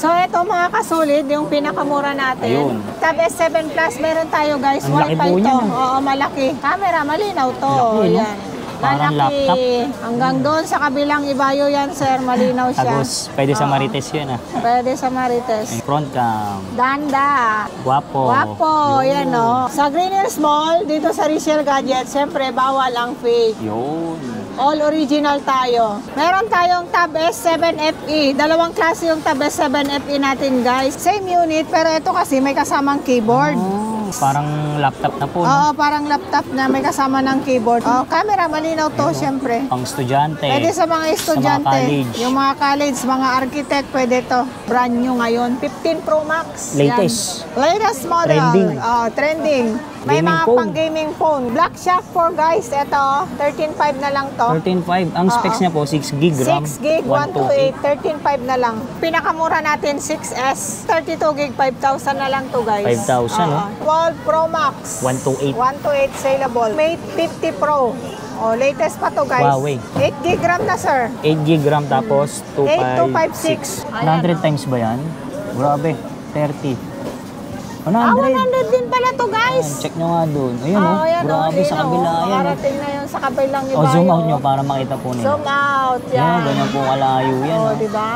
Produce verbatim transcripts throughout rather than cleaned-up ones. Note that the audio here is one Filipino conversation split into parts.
So ito mga kasulit, yung pinakamura natin. Ayun. Tab S seven Plus, meron tayo guys. Ang laki Wi-Fi po to. niya. Oo, malaki. Camera, malinaw to. Laki, no? Yan. Parang Malaki. laptop. Hanggang doon sa kabilang ibayo yan, sir. Malinaw siya. Tapos, pwede sa Oo. Marites yun ah. Pwede sa Marites. May front cam. Danda. Guwapo. Wapo, yan no. Sa Green Hills Mall, dito sa Richel Gadget, siyempre bawal ang fake. Yun. All original tayo. Meron tayong Tab S seven F E. Dalawang klase yung Tab S seven F E natin guys. Same unit, pero ito kasi may kasamang keyboard. Oh, parang laptop na po, no? Oo, parang laptop na may kasama ng keyboard. Oh, camera, malinaw to, syempre. Pang estudyante. Pwede sa mga estudyante. college. Yung mga college, mga architect, pwede to. Brand new ngayon. fifteen Pro Max. Latest. Yan. Latest model. Trending. Oh, trending. May Gaming mga phone. pang gaming phone. Black Shark four guys. Ito, thirteen five na lang to. thirteen five. Ang specs Oo. niya po, six gig RAM. six gig, one twenty-eight, thirteen five na lang. Pinakamura natin, six S, thirty-two gig, five thousand na lang to guys. five thousand, no? twelve Pro Max. one twenty-eight. one twenty-eight saleable. Mate fifty Pro. Oh, latest pa to guys. Huawei. eight gig RAM na sir. eight gig RAM tapos two eight two five five six. six. one hundred times ba yan? Grabe. thirty. one Ah, hundred. one hundred din pala to guys. Ayan, check nyo nga doon. Ayun, Oh, oh. yan, Grabe oh, sa linaw, kabila. oh. Ayan, oh. Makarating na yun sa kabilang iba. Oh, zoom out nyo para makita po nila. Zoom out. Yan. Yan, ganyan po kalayo yan. Oh, Oh, di ba?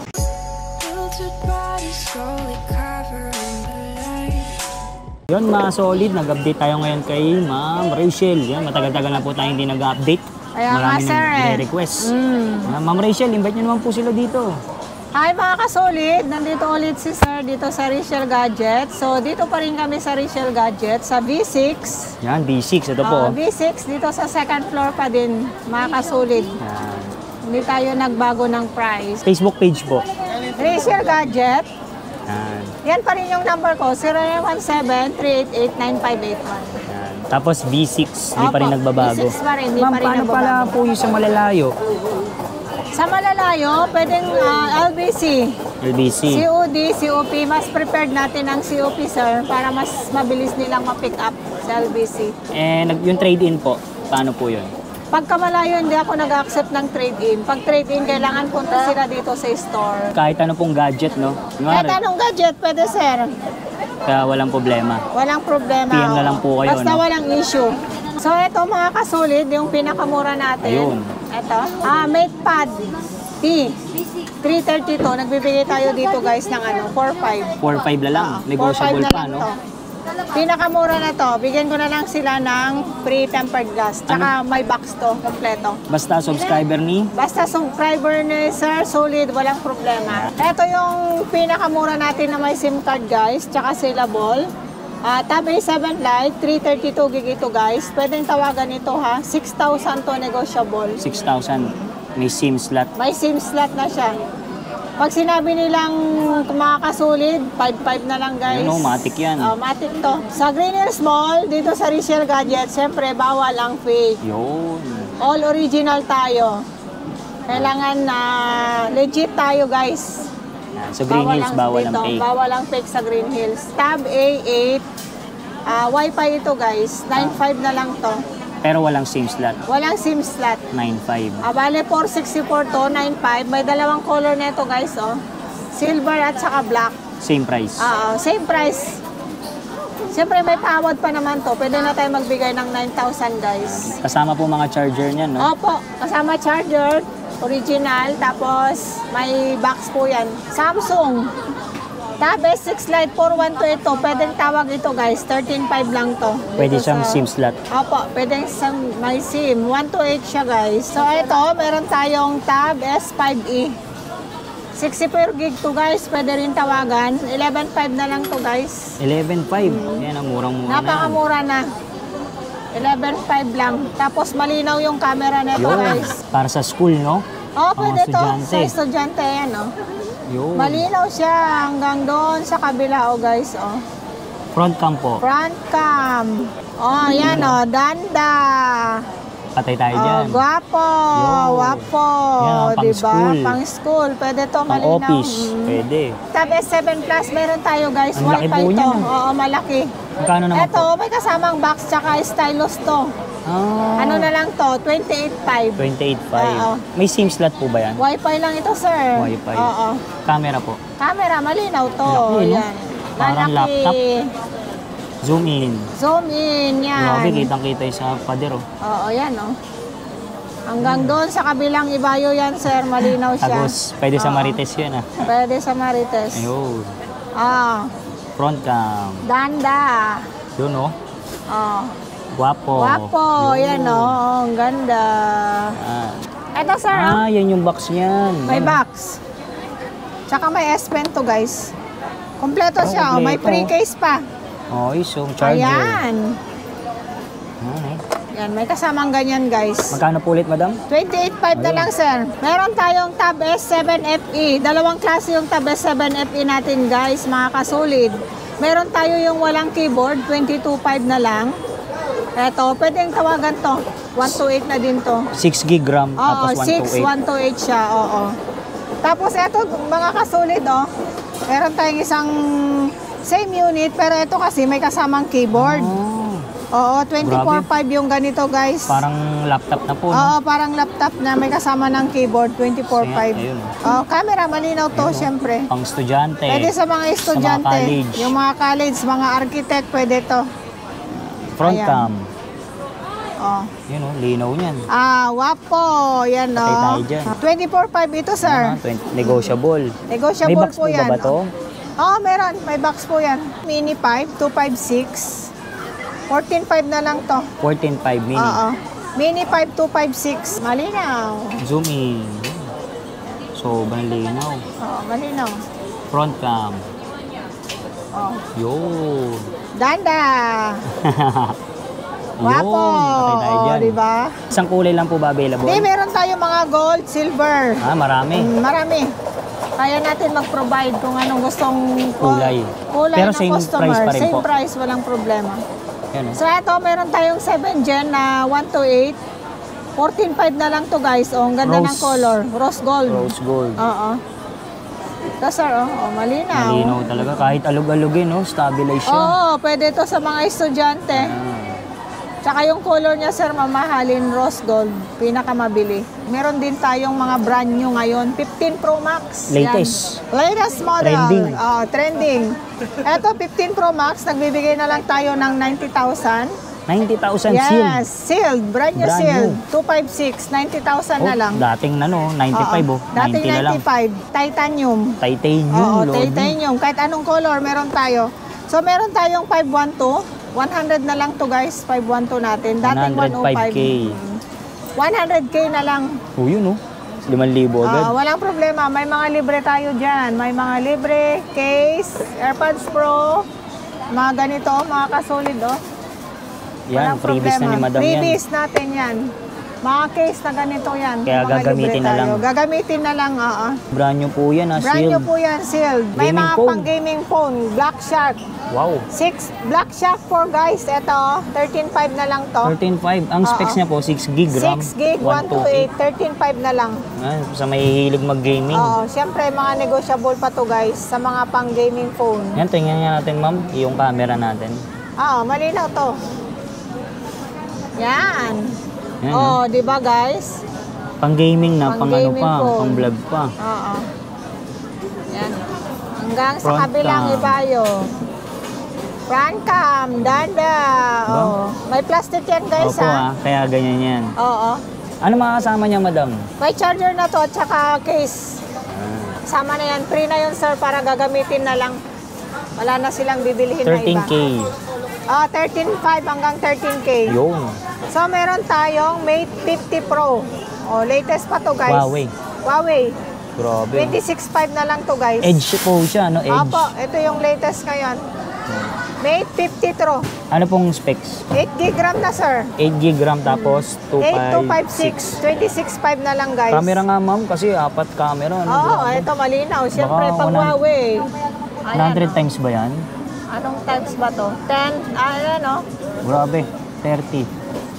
Yun mga solid, nag-update tayo ngayon kay Ma'am Rachel. Yan, matagal-tagal na po tayo hindi nag-update. Kaya nga, Maraming sir, eh. request. Mm. Ma'am Rachel, invite nyo naman po sila dito. Hi mga kasolid, nandito ulit si Sir dito sa Richel Gadget. So dito pa rin kami sa Richel Gadget sa B six. Yan, B six. Ito po. Uh, B six dito sa second floor pa din mga kasolid. Yan. Hindi tayo nagbago ng price. Facebook page po. Richel Gadget. Yan. Yan pa rin yung number ko, zero nine one seven, three eight eight, nine five eight one. Yan. Tapos B six, hindi pa rin Opo, nagbabago. B six pa rin, hindi Ma'am, pa rin paano nagbabago. pala po yung sa malalayo? Sa malalayo, pwedeng uh, L B C. L B C. C O D, C O P, mas prepared natin ang C O P sir para mas mabilis nilang ma-pick up sa L B C. Eh, nag- yung trade-in po, paano po yun? Pagka malayo, hindi ako nag-accept ng trade-in. Pag trade-in, kailangan punta sila dito sa store. Kahit ano pong gadget, no? Kahit Kunwari, anong gadget, pwede sir. kaya walang problema. Walang problema. P M na lang po kayo, Basta no? walang issue. So ito mga kasolid, yung pinakamura natin. Ayun. Ito. Ah, MatePad T. three thirty-two. Nagbibigay tayo dito guys ng ano, four five. four five na lang. Negotiable four five na pa, lang no? to. Pinakamura na to. Bigyan ko na lang sila ng free tempered glass. Tsaka may box to, kompleto. Basta subscriber ni Basta subscriber ni Sir Solid, walang problema. Ito yung pinakamura natin na may SIM card guys, tsaka saleable. Uh, Tab A seven Lite, three thirty-two gig ito guys. Pwedeng tawagan ito ha, six thousand to negotiable. six thousand. May SIM slot. May SIM slot na siya. Pag sinabi nilang mga kasulid, five five na lang guys. Yun, oh, matik yan. Oh, matik to. Sa Green Hills Mall, dito sa Richel Gadget, siyempre bawal ang fake. Yun. All original tayo. Kailangan na legit tayo guys. Yan. Sa Green Hills, bawal ang dito. fake. Bawal ang fake sa Green Hills. Tab A eight, uh, Wi-Fi ito guys. nine five na lang to. Pero walang SIM slot. Walang SIM slot. nine five. Ah, bale, four sixty-four to, nine five. May dalawang color nito guys, oh. Silver at saka black. Same price. Ah, same price. Siyempre may tawad pa naman to. Pwede na tayo magbigay ng nine thousand guys. Kasama po mga charger niyan, no? Opo, kasama charger, original, tapos may box po yan. Samsung. Tab S six Lite four one two ito, pwedeng tawag ito guys, thirteen five lang to. Pwede Dito siyang sa- SIM slot. Opo, pwedeng sa may SIM. one twenty-eight siya guys. So ito, meron tayong Tab S five E. sixty-four gig to guys, pwede rin tawagan. eleven five na lang to guys. eleven five. Yan ang murang-mura na yan. Napakamura na. eleven five lang. Tapos malinaw yung camera nito Yun. guys. Para sa school, no? Oh, Mga pwede to. estudyante. Sa estudyante yan, oh. Yun. Malinaw siya hanggang doon sa kabila, oh guys, oh. Front cam po. Front cam. Oh, yan, oh. Danda. Patay tayo Oh, dyan. guwapo, Yo. guwapo, Yan, pang di ba? school. Pang school, pwede to Pang malinaw. office, Mm. pwede. Tab S seven Plus, meron tayo guys, Ang laki Wi-Fi po to. niyan, ah. Oo, malaki. Magkano naman Ito, po? may kasamang box tsaka stylus to. Ah, Ano na lang to, twenty-eight five. twenty-eight Oo. five. May SIM slot po ba yan? Wi-Fi lang ito, sir. Wi-Fi. Oo. Camera po. Camera, malinaw to. Laki, no? Yan. Parang Malaki. laptop. Zoom in. Zoom in, yan. Grabe, kitang-kita yung sa pader, oh. Oo, yan, oh. Hanggang doon sa kabilang ibayo yan, sir. Malinaw siya. Tapos, pwede sa Oo. Marites yun, ah. Pwede sa Marites. Ayun. Ah, Front cam. danda. Yun, oh. Oh. Guwapo. Wapo, yan, oh. Ang ganda. Ah. Ito, sir, oh. Ah, yan yung box niyan. May Yan. box. Tsaka may S Pen to, guys. Kompleto Oh, siya, oh. May kompleto. free case pa. Oh, so charger. Ayan. Okay. Yan, may kasamang ganyan, guys. Magkano po ulit, madam? twenty-eight five na Ayun. lang, sir. Meron tayong Tab S seven F E. Dalawang klase yung Tab S seven F E natin, guys, mga kasulid. Meron tayo yung walang keyboard, twenty-two five na lang. Eto, pwedeng tawagan to. one twenty-eight na din to. six gig RAM, Oo, tapos six, one twenty-eight. one twenty-eight siya, oo. Tapos eto, mga kasulid, oh. Meron tayong isang same unit, pero ito kasi may kasamang keyboard. Oh, Oo, twenty-four five yung ganito, guys. parang laptop na po, no? Oo, parang laptop na may kasama ng keyboard, twenty-four five. Ayun. Oh, camera, malinaw to, syempre. Pang estudyante. Pwede sa mga estudyante. college. Yung mga college, mga architect, pwede to. Front Ayan. cam. Oh. Yun, oh, linaw niyan. Ah, wapo. Yan, no. Patay tayo dyan. twenty-four five ito, sir. Ano, twenty negotiable. Negotiable May box po po yan. ba ba to? Oo, oh, meron. May box po yan. Mini five, two fifty-six. fourteen five na lang to. fourteen five mini. Oo. Mini five, two fifty-six. Malinaw. Zoom in. Sobrang linaw. Oo, malinaw. Front cam. Oh. Yun. Danda. Wapo. Patay tayo dyan. Oh, di ba? Isang kulay lang po ba available? Di, meron tayo mga gold, silver. Ah, marami. Mm, marami. Kaya natin mag-provide kung anong gustong Kulay. kulay Pero ng same customer. price pa rin Same po. price, walang problema. Yan, oh. So ito, meron tayong seven gen na one twenty-eight. fourteen five na lang to, guys. Oh, ang ganda Rose. ng color. Rose gold. Rose gold. Oo. Ito, sir, oh, oh malinaw. Malinaw talaga. Kahit alug-alugin, no? Stabilize siya. Oo, pwede to sa mga estudyante. Ah. Tsaka yung color niya, sir, mamahalin, rose gold, pinakamabili. Meron din tayong mga brand new ngayon, fifteen Pro Max. Latest. Yan. Latest model. Trending. Oh, trending. Eto, fifteen Pro Max, nagbibigay na lang tayo ng ninety thousand. ninety thousand Yes, sealed. sealed. Brand new Brand sealed. new. two fifty-six, ninety thousand na lang. Dating na, no? ninety-five, oh. Dating ninety na lang. ninety-five. Titanium. Titanium, Oo, Lord. titanium. Kahit anong color, meron tayo. So, meron tayong five twelve. one hundred na lang to, guys. five twelve natin. Dating one oh five K. one hundred K na lang. Oh, yun, oh. limang libo agad. Ah, walang problema. May mga libre tayo dyan. May mga libre, case, AirPods Pro, mga ganito, mga kasolid, oh. Yan, Walang freebies na ni problema. madam yan. Freebies natin yan. Mga case na ganito yan. Kaya Mga gagamitin libre na tayo. lang. Gagamitin na lang, oo. Brand new po yan, ah. Brand new Sealed. po yan, sealed. May Gaming mga phone. pang gaming phone, Black Shark. Wow. six Black Shark four, guys. Ito, thirteen five na lang to. thirteen five. Ang specs Oo. niya po, six gig RAM. six gig, one twenty-eight, thirteen five na lang. Ah, sa may hilig mag-gaming. Oo, syempre mga negotiable pa to, guys, sa mga pang gaming phone. Yan, tingnan nga natin, ma'am, yung camera natin. Oo, malinaw to. Yan. Yan, Oh, di ba, guys? Pang gaming na, Pang pang, ano gaming pa, phone. pang vlog pa. Oo. Yan. Hanggang sa Front kabilang cam. ibayo. Front cam, danda. Ba? Oh. May plastic yan, guys, Opo, ha? ah, kaya ganyan yan. Oo. Ano makakasama niya, madam? May charger na to at saka case. Ah, Sama na yan. Free na yun, sir, para gagamitin na lang. Wala na silang bibilihin thirteen na K. iba. Oh, thirteen five hanggang thirteen K. Yun. So, meron tayong Mate fifty Pro. Oh, latest pa to, guys. Huawei. Huawei. Grabe. twenty-six five na lang to, guys. Edge po siya, no? Edge. Opo, ito yung latest ngayon. Mate fifty Pro. Ano pong specs? eight gig RAM na, sir. eight gig RAM tapos eight two five two six. twenty-six five na lang, guys. Camera nga, ma'am, kasi apat camera. Ano, Oo, grabe. ito malinaw. Siyempre, Baka pag one- Huawei. one hundred oh. times ba yan? Anong times ba to? ten? Ah, ayan, oh. Grabe. thirty.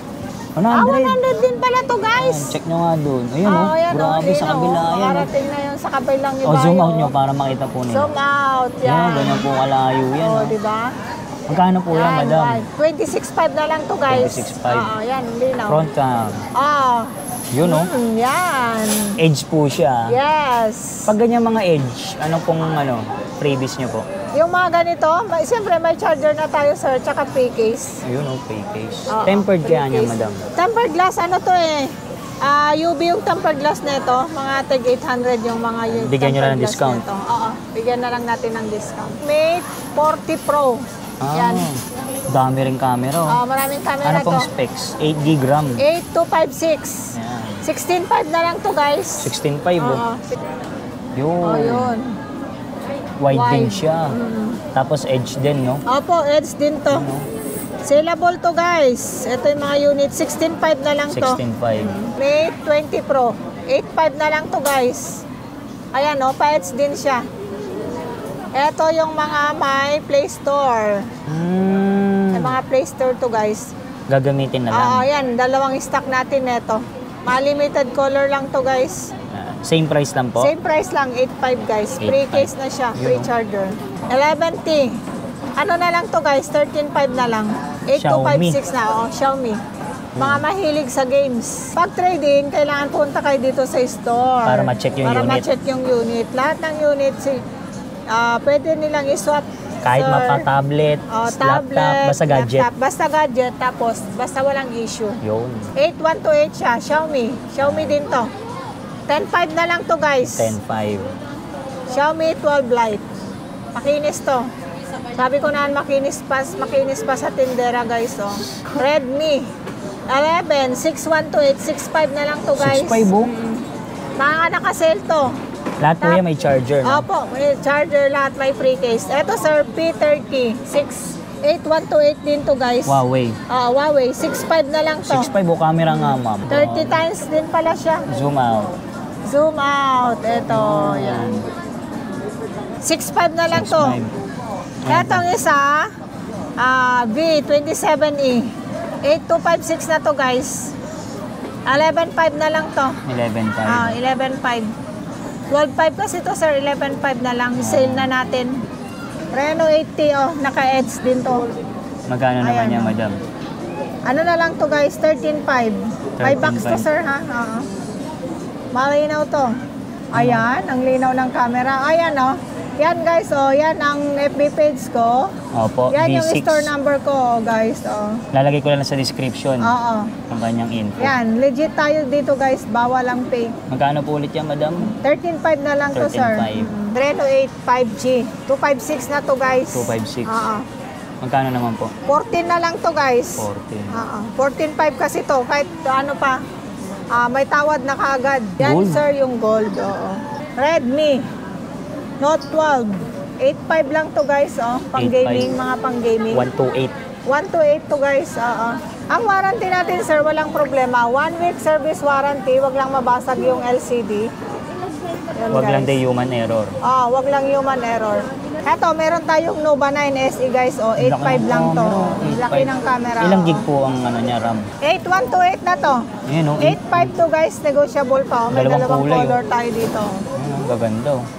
Ah, one hundred. one hundred din pala to guys. Ayan, check nyo nga doon. Ayun Ah, oh, ayan, oh, grabe sa linaw, kabila. oh. Ayan oh. Makarating na yun sa kabilang iba. O, zoom out nyo para makita po nila. Zoom out, Yan, yan. ganyan po kalayo yan. Oh, Oh. di ba? Magkano po yan, madam? twenty-six five na lang to guys. twenty-six five. Oo, yan, linaw. Front cam. Ah, Yun oh. mm, yan. Edge po siya. Yes. Pag ganyan mga edge, ano pong ano, freebies nyo po? Yung mga ganito, may, siyempre may charger na tayo sir, tsaka pre-case. Ayun oh, pay case. Oo, Tempered kaya niya, pre-case. madam? Tempered glass, ano to eh? Ah, U V yung tempered glass nito, mga tag eight hundred yung mga yung Bigyan nyo na ng tempered glass discount. nito. Oo, bigyan na lang natin ng discount. Mate forty Pro. Ah, Yan. dami rin camera. Oh. Ah, maraming camera Ano pong to. specs? eight G gram. eight two five six. Ayan. sixteen five na lang to guys. sixteen five oh. Oo. Yun. Oh, yun. Wide, din Wide. siya. Mm. Tapos edge din, no? Opo, edge din to. Ano? Saleable to guys. Ito yung mga unit. sixteen five na lang to. sixteen five. Mate twenty Pro. eight five na lang to guys. Ayan o, oh, pa-edge din siya. Ito yung mga may Play Store. Hmm. May mga Play Store to guys. Gagamitin na lang. Oo, yan. Dalawang stock natin neto. Mga limited color lang to guys. Ah, same price lang po? Same price lang, eight five guys. Free eight five. case na siya, Yun, free oh. charger. eleven T. Ano na lang to guys, thirteen five na lang. eight two five six na, oh, Xiaomi. Mga mahilig sa games. Pag trading, kailangan punta kayo dito sa store. Para ma-check yung Para unit. ma-check yung unit. Lahat ng unit, si, ah, pwede nilang iswap. Kahit sir. mapa-tablet, Oh, laptop, tablet, basta gadget. laptop, basta gadget, tapos basta walang issue. Yun. eight one two eight siya, Xiaomi. Xiaomi din to. ten five na lang to guys. ten five. Xiaomi twelve Lite. Makinis to. Sabi ko na makinis pa, makinis pa sa tindera guys. Oh. Redmi eleven, six one two eight, six five na lang to guys. six five oh. Mga naka-sale to. Lahat po yan may charger, no? Opo, may charger lahat, may free case. Ito sir, P thirty, six eight one two eight din to guys. Huawei. Ah, Huawei, six five na lang to. six five oh, camera nga, ma'am. thirty times din pala siya. Zoom out. Zoom out. Ito, yan. six five na lang six to. five. Etong isa, ah, V twenty-seven E. eight two five six na to guys. eleven five na lang to. eleven five. Ah, eleven five. twelve five kasi to sir, eleven five na lang. Sale na natin. Reno eighty oh, naka-edge din to. Magkano naman Ayan, yan, oh. madam? Ano na lang to guys, thirteen five. five bucks to thirteen five. sir ha. Oo. Malinaw to. Ayan, ang linaw ng camera. Ayan oh. Yan guys oh, yan ang F B page ko. Opo, Yan B yung six. store number ko oh, guys oh. Lalagay ko lang sa description Oo. ang kanyang info. Yan, legit tayo dito guys, bawal ang pay. Magkano po ulit yan, madam? thirteen five na lang to sir. thirteen five. Mm, Reno eight five G. two five six na to guys. two five six. Oo. Magkano naman po? fourteen na lang to guys. fourteen. Oo. fourteen five kasi to, kahit ano pa, ah, may tawad na kaagad. Yan Gold. sir yung gold. Oo. Redmi Note twelve. eight five lang to guys, oh. Pang eight five. gaming, mga pang gaming. one two eight. one to eight to guys, oo. Ang warranty natin sir, walang problema. One week service warranty, wag lang mabasag yung L C D. Yun, Wag lang guys. day human error. Ah, wag lang human error. Eto, meron tayong Nova nine S E guys, oh, eight five lang to. Laki ng camera. Ilang oh. gig po ang ano niya, RAM? eight one two eight na to. Ayan o. eight five to guys, negotiable pa. Oh. May Dalawang dalawang kulay, color tayo dito. Ayan o, gaganda o.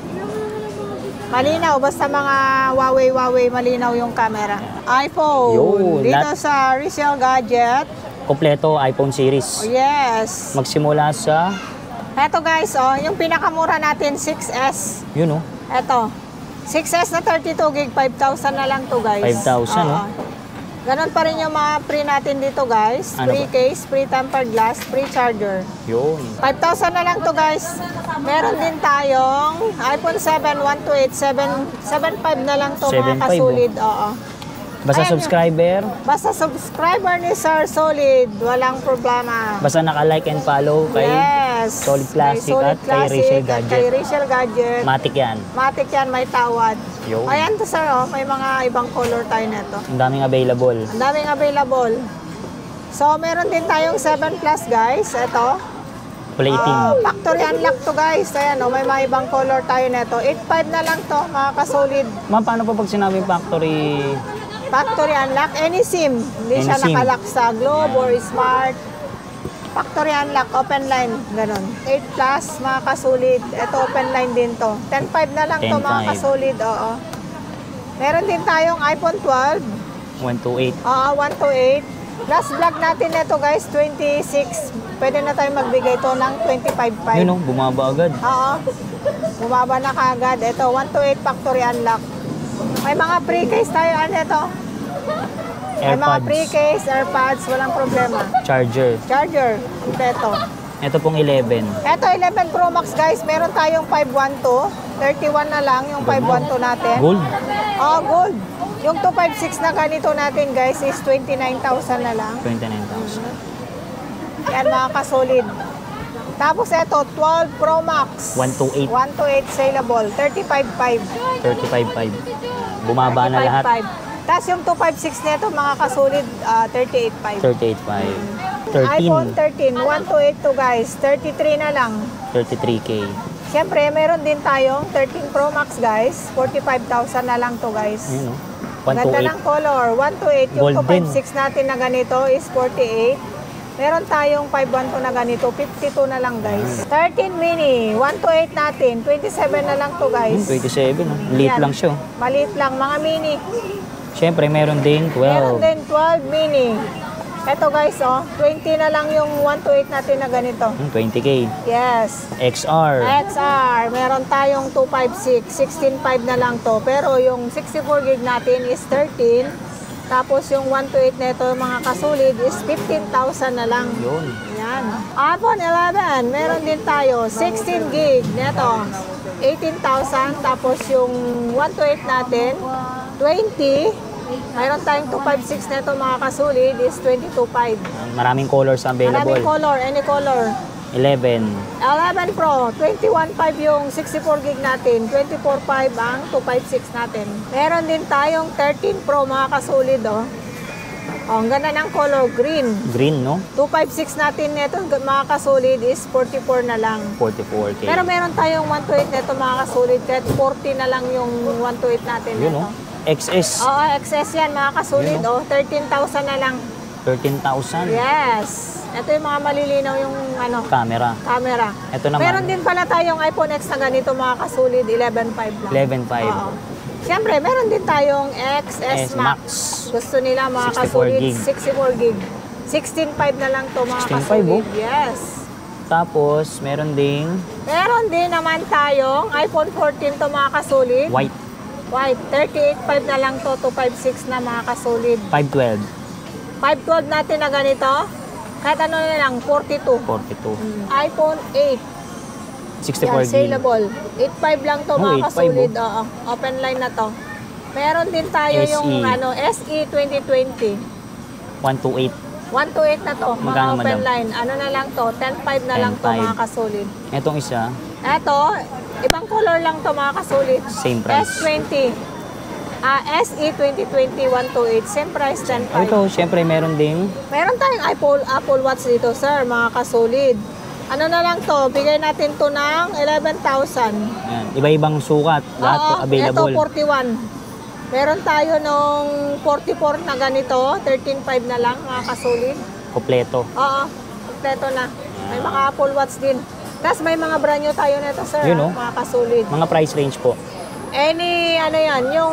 Malinaw, basta mga Huawei-Huawei, malinaw yung camera. iPhone, Yun, dito lahat- sa Resale Gadget. Kompleto iPhone Oh, series. yes. Magsimula sa, Eto guys, oh, yung pinakamura natin, six S. yun o, Eto, six S na thirty-two gig, five thousand na lang to guys. five thousand, Oo. no? Ganon pa rin yung mga free natin dito guys. Ano Free ba? case, free tempered glass, free charger. yun. five thousand na lang to guys. Meron din tayong iPhone seven, one two eight, seven, seven five na lang to mga seven five, kasulid. Oo. Basta Ayan subscriber, Basta subscriber ni Sir Solid, walang problema. basta naka-like and follow kay Yes. Solid Classic Kay Solid at kay Classic Rachel at Gadget. Kay Rachel Gadget. Matic yan. Matic yan, may tawad. Yun. Ayan to sir, oh, may mga ibang color tayo neto. Ang daming available. Ang daming available. So, meron din tayong seven plus guys. Ito. Plating. Ah, factory unlock to guys. Ayan, oh, may mga ibang color tayo neto. eight five na lang to, mga kasolid. Ma'am, paano po pag sinabing factory? Factory unlock, any SIM. Hindi Any siya SIM. nakalock sa Globe or Smart. factory unlock, open line, ganun. eight plus, mga kasulid. Ito, open line din to. ten five na lang to, mga ten five. kasulid. Oo. Meron din tayong iPhone twelve. one twenty-eight. Oo, one twenty-eight. Last vlog natin ito guys, twenty-six. Pwede na tayo magbigay to ng twenty-five five. Yun o, bumaba agad. Oo. Bumaba na kaagad. Ito, one twenty-eight factory unlock. May mga pre-case tayo. Ano ito? May mga AirPods. pre-case, AirPods, walang problema. Charger. Charger, kompleto. Ito pong eleven. Ito, eleven Pro Max guys. Meron tayong five twelve. thirty-one na lang yung five twelve natin. Gold. Oh, gold. Yung two fifty-six na ganito natin guys is twenty-nine thousand na lang. twenty-nine thousand. Yan mga kasolid. Tapos ito, twelve Pro Max. one twenty-eight. one twenty-eight saleable. thirty-five five. thirty-five five. Bumaba na lahat. Tapos yung two fifty-six nito mga kasolid, uh, thirty-eight five. thirty-eight five. thirteen. iPhone thirteen, one twenty-eight to guys. thirty-three na lang. thirty-three K. Siyempre, meron din tayong thirteen Pro Max guys. forty-five thousand na lang to guys. Ayun o. one Ganda twenty-eight. ng color. one twenty-eight. Yung Gold two fifty-six natin na ganito is forty-eight. Meron tayong five twelve na ganito. fifty-two na lang guys. thirteen mini. one twenty-eight natin. twenty-seven na lang to guys. Hmm, twenty-seven. Oh. Liit Yan. lang siya. oh. Maliit lang. Mga mini. Siyempre, meron din Meron twelve. din twelve mini. Ito guys, oh. twenty na lang yung one twenty-eight natin na ganito. Hmm, twenty K. Yes. X R. X R, meron tayong two fifty-six, sixteen five na lang to. Pero yung sixty-four gig natin is thirteen. Tapos yung one twenty-eight nito, mga kasulid, is fifteen thousand na lang. Yun. Yan. iPhone eleven, meron din tayo, sixteen gig neto, eighteen thousand. Tapos yung one twenty-eight natin, twenty. Mayroon tayong two fifty-six neto, mga kasulid, is twenty-two five. Maraming colors available. Maraming color, any color. eleven. eleven Pro, twenty-one five yung sixty-four gig natin, twenty-four five ang two fifty-six natin. Meron din tayong thirteen Pro, mga kasulid, oh. Oh, ang ganda ng color, green. Green, no? two fifty-six natin nito, mga kasulid, is forty-four na lang. forty-four K. Pero meron tayong one twenty-eight nito, mga kasulid, kahit forty na lang yung one twenty-eight natin Yun, nito. no? X S. Oo, X S yan, mga kasulid, Yun, oh. thirteen thousand na lang. thirteen thousand. Yes. Ito yung mga malilinaw yung ano, Camera. camera. Ito naman. Meron din pala tayong iPhone X na ganito, mga kasulid, eleven five lang. eleven five. Oo. Siyempre, meron din tayong X S S Max. Max. Gusto nila mga sixty-four kasulid, gig. sixty-four gig. sixteen five na lang to, mga sixteen five, kasulid. oh. Yes. Tapos, meron ding Meron din naman tayong iPhone fourteen to, mga kasulid. white. White. thirty-eight five na lang to, two fifty-six na, mga kasulid. five twelve. five twelve natin na ganito. Kahit ano na lang, forty-two. forty-two. iPhone eight. sixty-four Yan, gig. saleable. eight five lang to, Oh, mga eight five, kasulid. Oo, open line na to. Meron din tayo S E. yung ano, S E twenty twenty. one twenty-eight. one twenty-eight na to, mga Magkano, open madam? line. Ano na lang to, ten five na lang to, ten five. mga kasulid. Etong isa, Eto, ibang color lang to, mga kasulid. same price. S twenty. Ah, S E twenty twenty, one twenty-eight. Same price, ten five. Ito, syempre meron ding Meron tayong Apple, Apple Watch dito, sir, mga kasulid. Ano na lang to, bigay natin to ng eleven thousand. yan, iba-ibang sukat. Lahat Oo, available. ito forty-one. Meron tayo nung forty-four na ganito, thirteen five na lang, mga kasulid. Kompleto. Oo, kompleto na. May mga Apple Watch din. Tapos may mga brand new tayo nito, sir, Yun, oh. mga kasulid. Mga price range po. Any, ano yan, yung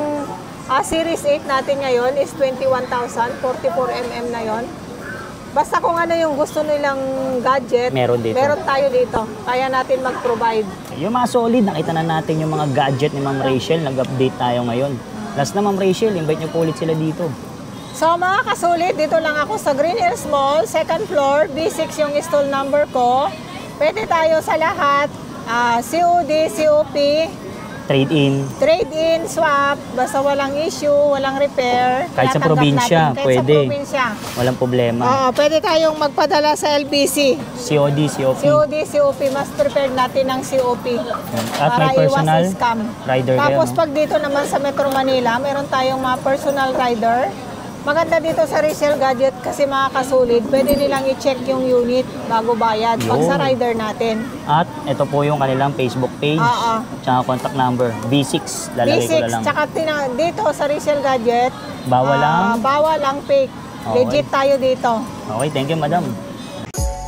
ah, Series eight natin ngayon is twenty-one thousand, forty-four millimeter na yon. Basta kung ano yung gusto nilang gadget, Meron dito. meron tayo dito. Kaya natin mag-provide. Yung mga solid, nakita na natin yung mga gadget ni Ma'am Rachel. Nag-update tayo ngayon. Last na Ma'am Rachel, invite niyo po ulit sila dito. So mga kasulit, dito lang ako sa Green Hills Mall, second floor, B six yung stall number ko. Pwede tayo sa lahat, ah, C O D, C O P, Trade-in. trade-in, swap, basta walang issue, walang repair. Kahit sa tinatanggap probinsya, natin. Kahit pwede. sa probinsya. Walang problema. Oo, pwede tayong magpadala sa L B C. C O D, C O P. C O D, C O P, mas prepared natin ng C O P. At para may personal iwas scam. rider kayo, Tapos no? pag dito naman sa Metro Manila, meron tayong mga personal rider. Maganda dito sa resale gadget kasi mga kasulit, pwede nilang i-check yung unit bago bayad pag sa Yun. rider natin. At ito po yung kanilang Facebook page. Oo. Tsaka contact number. B six. B Lalagay ko six, na lang. tsaka tina- dito sa resale gadget, Bawal ah, lang. bawal ang fake. Okay. Legit tayo dito. Okay, thank you madam.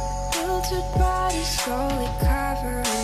Sheltered bodies slowly covering